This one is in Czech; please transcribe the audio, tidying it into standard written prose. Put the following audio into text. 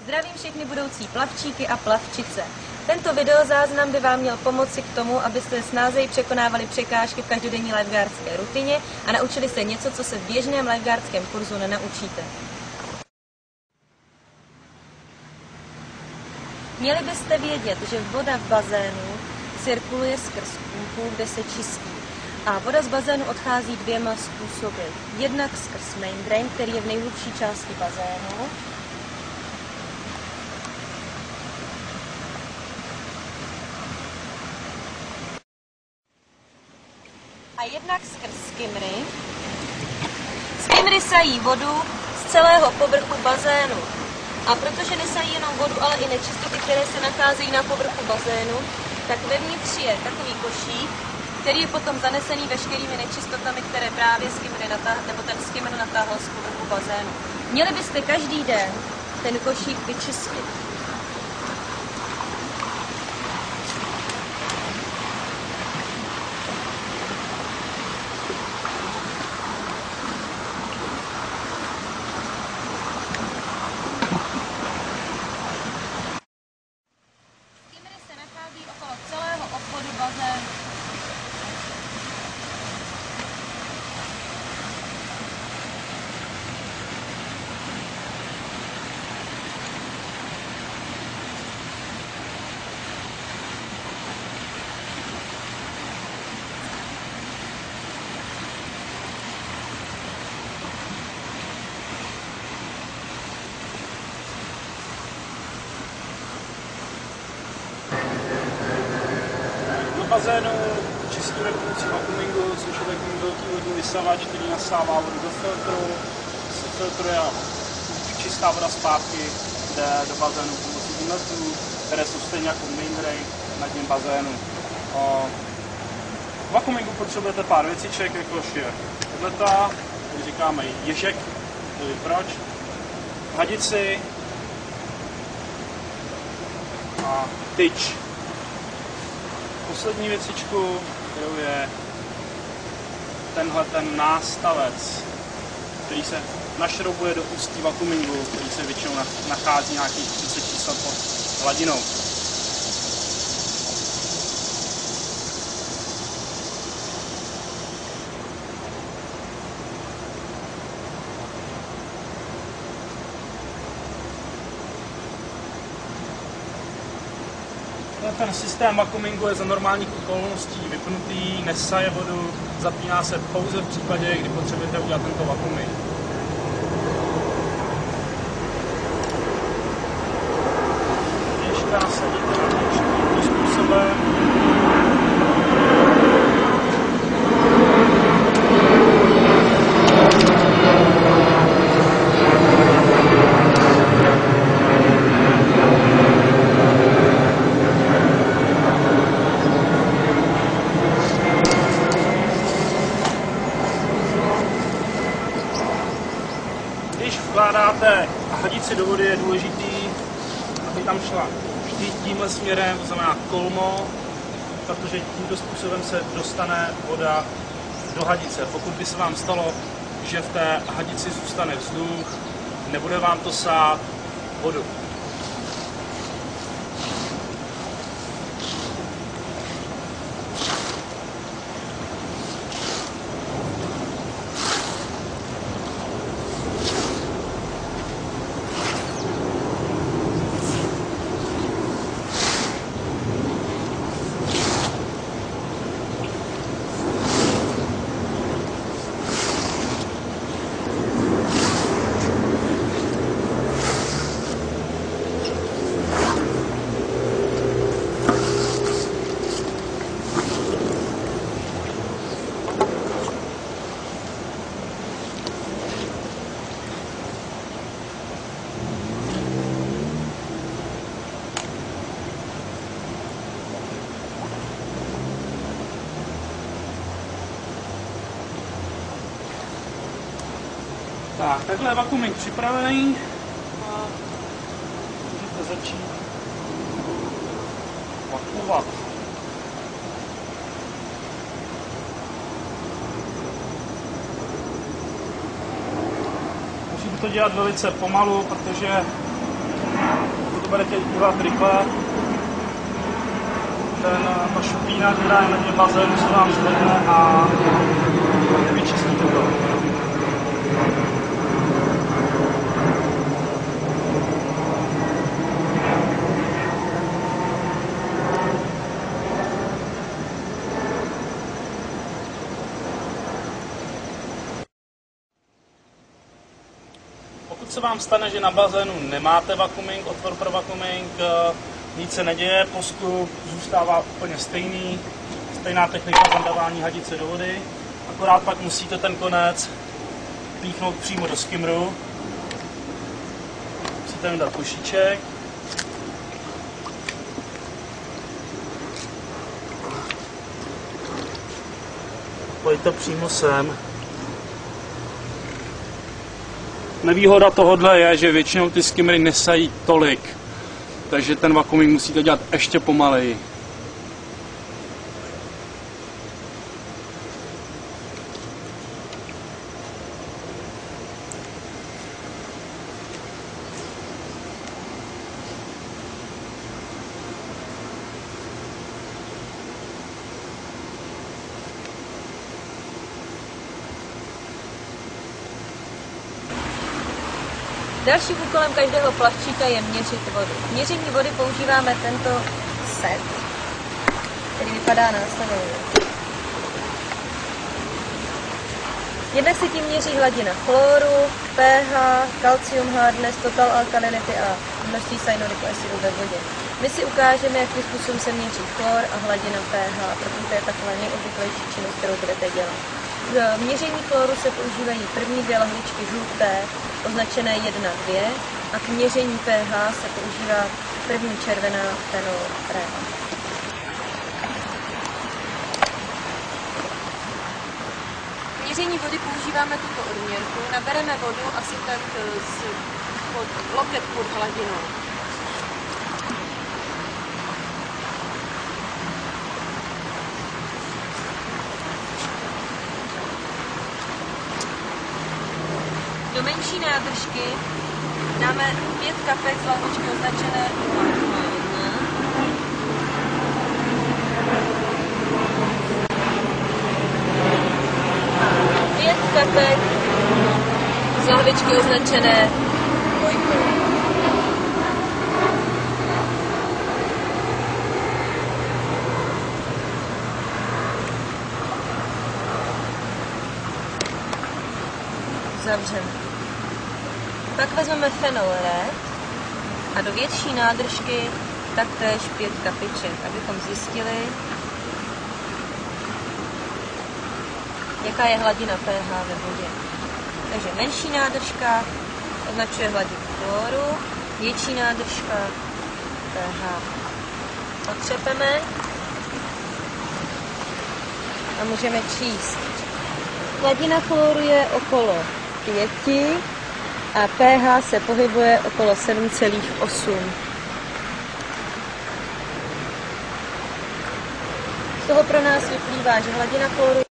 Zdravím všechny budoucí plavčíky a plavčice. Tento videozáznam by vám měl pomoci k tomu, abyste snázeji překonávali překážky v každodenní lifeguardské rutině a naučili se něco, co se v běžném lifeguardském kurzu nenaučíte. Měli byste vědět, že voda v bazénu cirkuluje skrz pumpu, kde se čistí. A voda z bazénu odchází dvěma způsoby. Jednak skrz main drain, který je v nejhlubší části bazénu. A jednak skrz skimry. Skimry sají vodu z celého povrchu bazénu. A protože nesají jenom vodu, ale i nečistoty, které se nacházejí na povrchu bazénu, tak vevnitř je takový košík, který je potom zanesený veškerými nečistotami, které právě ten skimr natáhl z povrchu bazénu. Měli byste každý den ten košík vyčistit. Skimry se nachází okolo celého obvodu bazénu. Bazénu čistíme pomocí vakuumingu, což je takový velký vodní vysavač, který nasává vodu do filtru, se filtruje a čistá voda zpátky jde do bazénu pomocí inletů, které jsou stejně jako main drain na dně bazénu. V vakuumingu potřebujete pár věciček, jakož je tato, který říkáme ježek, nevím proč, hadici a tyč. Poslední věcičku, kterou je tenhle ten nástavec, který se našroubuje do ústí vakuumingu, který se většinou nachází nějakých 30 čísel pod hladinou. Ten systém vakuumingu je za normálních okolností vypnutý, nesaje vodu, zapíná se pouze v případě, kdy potřebujete udělat tento vakuuming. Ježka nasadíte tímto způsobem. Když vkládáte hadici do vody, je důležitý, aby tam šla vždy tímhle směrem, to znamená kolmo, protože tímto způsobem se dostane voda do hadice. Pokud by se vám stalo, že v té hadici zůstane vzduch, nebude vám to sát vodu. Tak, takhle je vakuuming připravený a můžete začít vakuovat. Musíte to dělat velice pomalu, protože Pokud to budete udělat rychle, ta šupína, která je na dně bazénu, se vám zvedne a vyčistíte to. Pokud se vám stane, že na bazénu nemáte vakuuming, otvor pro vakuuming, nic se neděje, postup zůstává úplně stejný, stejná technika zadávání hadice do vody, akorát pak musíte ten konec píchnout přímo do skimru, musíte jim dát košíček, pojďte přímo sem. Nevýhoda tohohle je, že většinou ty skimry nesají tolik, takže ten vakuuming musíte dělat ještě pomaleji. Dalším úkolem každého plavčíka je měřit vodu. K měření vody používáme tento set, který vypadá následovně. Jednak se tím měří hladina chloru, pH, calcium hardness, total alkalinity a množství cyanuriku acidu ve vodě. My si ukážeme, jakým způsobem se měří chlor a hladina pH, protože to je taková nejobvyklejší činnost, kterou budete dělat. K měření chloru se používají první dvě lahvičky žluté, označené 1, 2, a k měření pH se používá první červená fenol R. K měření vody používáme tuto odměrku. Nabereme vodu asi tak pod loket pod hladinou. Do menší nádržky dáme 5 kapek z lahvičky označené 0,1. 5 kapek z lahvičky označené 2. Zavřeme. Pak vezmeme fenol red a do větší nádržky taktéž 5 kapiček, abychom zjistili, jaká je hladina pH ve vodě. Takže menší nádržka označuje hladinu chloru, větší nádržka pH. Otřepeme a můžeme číst. Hladina chloru je okolo 5 a pH se pohybuje okolo 7,8. Z toho pro nás vyplývá, že hladina chloru